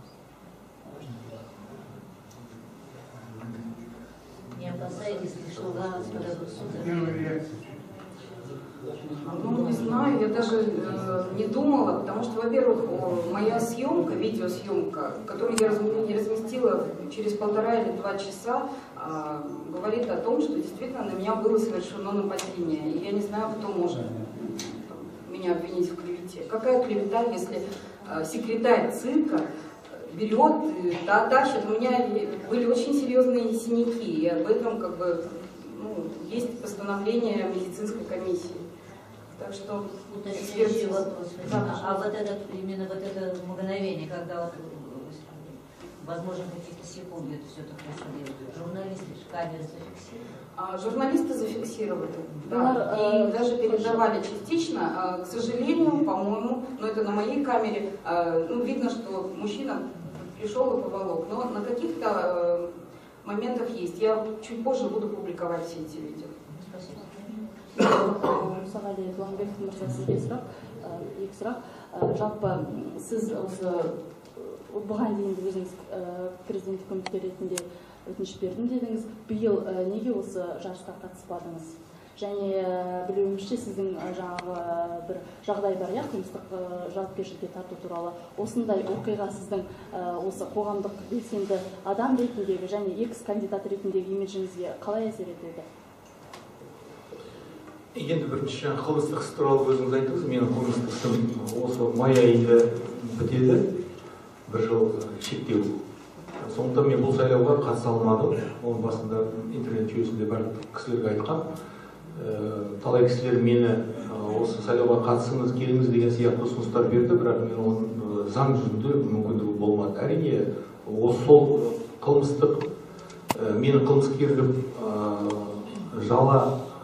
Не опасаетесь ли, что вас подадут в суд? Ну, не знаю, я даже э, не думала, потому что, во-первых, моя съемка, видеосъемка, которую я разместила через полтора или два часа, э, говорит о том, что действительно на меня было совершено нападение. И я не знаю, кто может меня обвинить в клевете. Какая клевета, если э, секретарь ЦИКа берет, да, тащит. У меня были очень серьезные синяки, и об этом как бы, ну, есть постановление медицинской комиссии. Так что уточняющий вопрос. А вот это, именно вот это мгновение, когда вот, возможно, каких-то секунд это все так происходило, журналисты камеры зафиксировали? А, журналисты зафиксировали, да, и даже передавали частично. К сожалению, по-моему, но это на моей камере, ну, видно, что мужчина пришел и поволок, но на каких-то моментах есть. Я чуть позже буду публиковать все эти видео. Спасибо. Мұсағали Дуанбеков мырза сізге сұрақ, екі сұрақ. Жалпы сіз осы бұған дейін өзіңіз президенттік үміткер ретінде өтініш бердім дедіңіз. Биыл неге осы жарысқа қатыспадыңыз? Және білуімізше сіздің жаңағы бір жағдай бар, қылмыстық жауапкершілікке тарту туралы. Осындай оқиға сіздің осы қоғамдық белсенді адам ретіндегі және экс кандидат ретіндегі имиджіңізге қалай әсер етеді? Енді бірінші қылмыстық іс туралы өзіңіз айттыңыз. Менің қылмыстық істім осы май айында бітеді, бір жыл шектеу. Сондықтан мен бұл сайлауға қатыса алмадым. Оның басында интернет жүйесінде барлық кісілерге айтқан. Талай кісілер мені осы сайлауға қатысыңыз, келіңіз деген сияқты ұсыныстар берді, бірақ мен оның заң жүзінде мүмкіндігі болмады. Әрине, осы сол қылмыстық, менің қылмыскерлік жала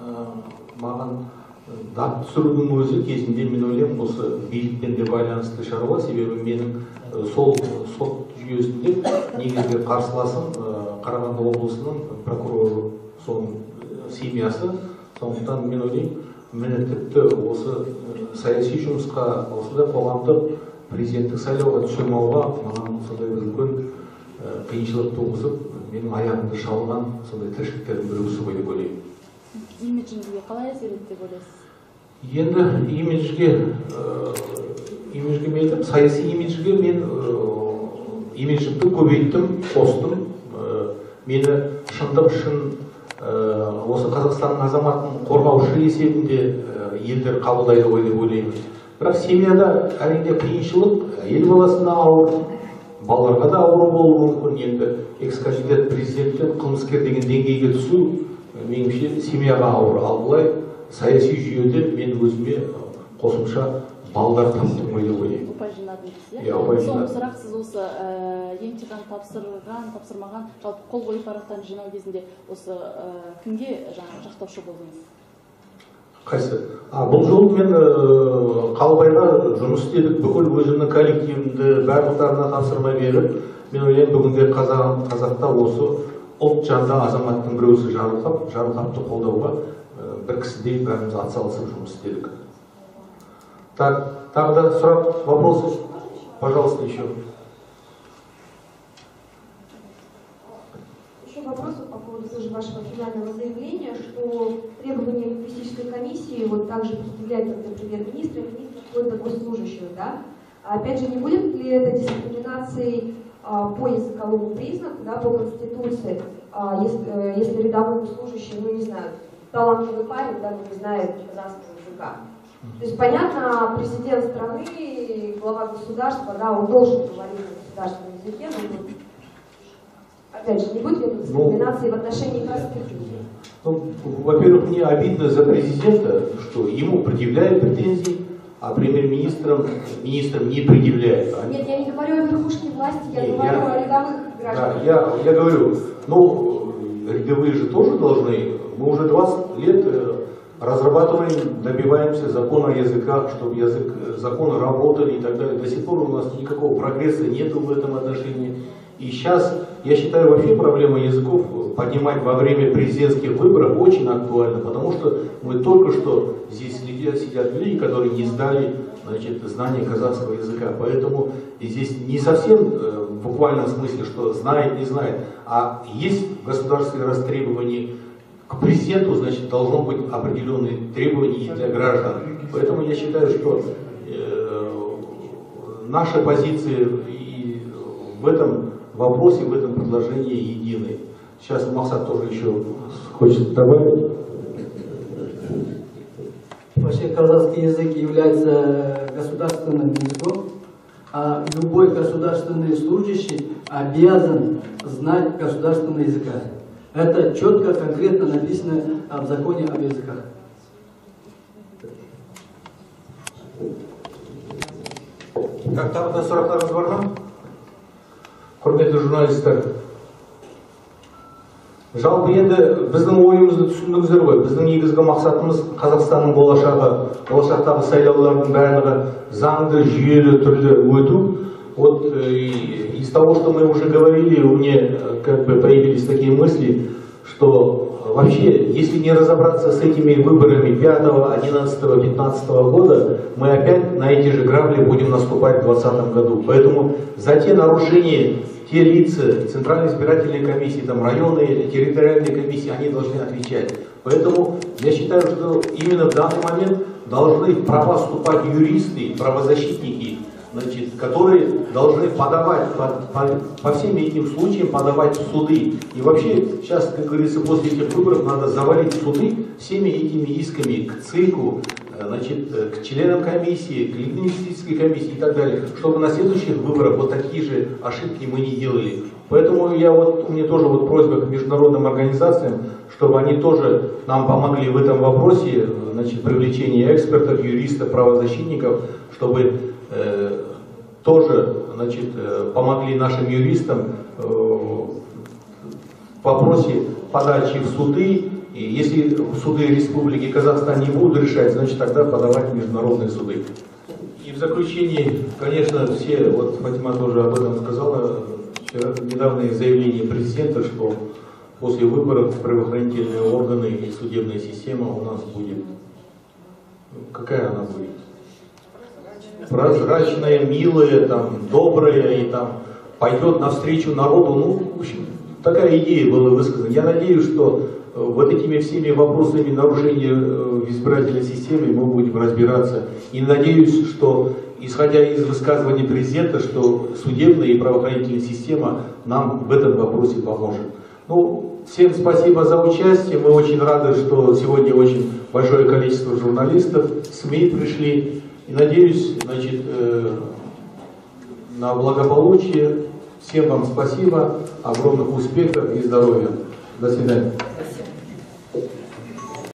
маған дат түсірудің өзі кезінде мен ойлаймын осы билікпен де байланысты шаруа, себебі менің сол сот жүйесінде негізгі қарсыласым Қарағанды облысының прокуроры, соның семьясы. Сондықтан мен ойлаймын, мені тіпті осы саяси жұмысқа, осы да қоғамдық президенттік сайлауға түсірмауға маған сондай бір үлкен қиыншылық туғызып, менің аяғымды шалған сондай тіршіліктердің біреусі ғой деп ойлаймын. Имиджіңізге қалай әсер етті деп ойлайсыз? Енді имиджге, имиджге мен саяси имиджге мен имиджімді көбейттім, қостым. Мені шындық үшін осы Қазақстанның азаматын қорғаушы есебінде елдер қабылдайды ғой деп ойлаймын. Бірақ семьяда әрине қиыншылық, әйел баласына ауыр, балаларға да ауыр болуы мүмкін. Енді экс-кандидат президенттен қылмыскер деген деңгейге түсу, меніңше семьяға ауыр. Ал бұлай саяси жүйеде мен өзіме қосымша балдар таптым ғой деп ойлаймын. Ұпай жинадыңыз, иә? Иә, ұпай жинадым. Соңғы сұрақ, сіз осы емтихан тапсырған, тапсырмаған, жалпы қол қойып парақтан жинау кезінде осы кімге жақтаушы болдыңыз? Қайсы? Бұл жолы мен Қалбайға жұмыс істедік, бүкіл өзімнің коллективімді барлықтарына тапсырма беріп, мен ойлаймын, бүгінде қазақта осы ұлт жанды азаматтың біреусі жарылқап, жарылқапты қолдауға бір кісідей бәріміз атсалысып жұмыс істедік. Так, тогда сұрақ, вопросы, пожалуйста, еще. Еще вопрос по поводу тоже вашего финального заявления, что требования лингвистической комиссии вот также предъявляют, как премьер-министра, министра, вплоть до госслужащих, да? А опять же, не будет ли это дискриминацией а, по языковому признаку, да, по Конституции, а, если, если рядовой служащий, ну не знаю, талантливый парень, да, не знает казахского языка? То есть, понятно, президент страны, глава государства, да, он должен говорить на государственном языке, но, опять же, не будет ли дискриминации ну, в отношении простых людей? Ну, во-первых, мне обидно за президента, что ему предъявляют претензии, а премьер-министрам министрам не предъявляют. Они... Нет, я не говорю о верхушке власти, я Нет, говорю я... о рядовых гражданах. Да, я, я говорю, ну, рядовые же тоже должны, мы уже двадцать лет разрабатываем, добиваемся закона о языках, чтобы язык, законы работали и так далее. До сих пор у нас никакого прогресса нету в этом отношении. И сейчас, я считаю, вообще проблема языков поднимать во время президентских выборов очень актуальна, потому что мы только что здесь сидят, сидят люди, которые не сдали, значит, знание казахского языка. Поэтому здесь не совсем э, в буквальном смысле, что знает, не знает, а есть государственные растребования. К президенту, значит, должно быть определенные требования для граждан. Поэтому я считаю, что э, наши позиции и в этом вопросе, в этом предложении едины. Сейчас Мақсат тоже еще хочет добавить. Вообще казахский язык является государственным языком, а любой государственный служащий обязан знать государственный язык. Это четко, конкретно написано в законе об языках. Как там на сұрақтарыңыз бар ма? Құрметті журналистер, жалпы енді біздің ойымызды түсіндіңіздер ғой. Біздің негізгі мақсатымыз Қазақстанның болашағы, болашақтағы сайлаулардың барлығы заңды, жүйелі түрде өту. Вот из того, что мы уже говорили, у меня как бы появились такие мысли, что вообще, если не разобраться с этими выборами пятого, одиннадцатого, пятнадцатого года, мы опять на эти же грабли будем наступать в двадцатом году. Поэтому за те нарушения, те лица Центральной избирательной комиссии, там районные, территориальные комиссии, они должны отвечать. Поэтому я считаю, что именно в данный момент должны в права вступать юристы, правозащитники, значит, которые должны подавать по, по, по всем этим случаям, подавать в суды. И вообще сейчас, как говорится, после этих выборов надо завалить суды всеми этими исками к ЦИКу, значит, к членам комиссии, к лингвистической комиссии и так далее, чтобы на следующих выборах вот такие же ошибки мы не делали. Поэтому я вот, у меня тоже вот просьба к международным организациям, чтобы они тоже нам помогли в этом вопросе, значит, привлечения экспертов, юристов, правозащитников, чтобы э, тоже, значит, э, помогли нашим юристам э, в вопросе подачи в суды И если суды Республики Казахстан не будут решать, значит тогда подавать в международные суды. И в заключении, конечно, все, вот Фатима тоже об этом сказала, недавнее заявление президента, что после выборов правоохранительные органы и судебная система у нас будет. Какая она будет? Прозрачная, милая, там, добрая и там пойдет навстречу народу. Ну, в общем, такая идея была высказана. Я надеюсь, что вот этими всеми вопросами нарушения в избирательной системе мы будем разбираться. И надеюсь, что, исходя из высказывания президента, что судебная и правоохранительная система нам в этом вопросе поможет. Ну, всем спасибо за участие. Мы очень рады, что сегодня очень большое количество журналистов, СМИ пришли. И надеюсь, значит, э, на благополучие. Всем вам спасибо, огромных успехов и здоровья. До свидания.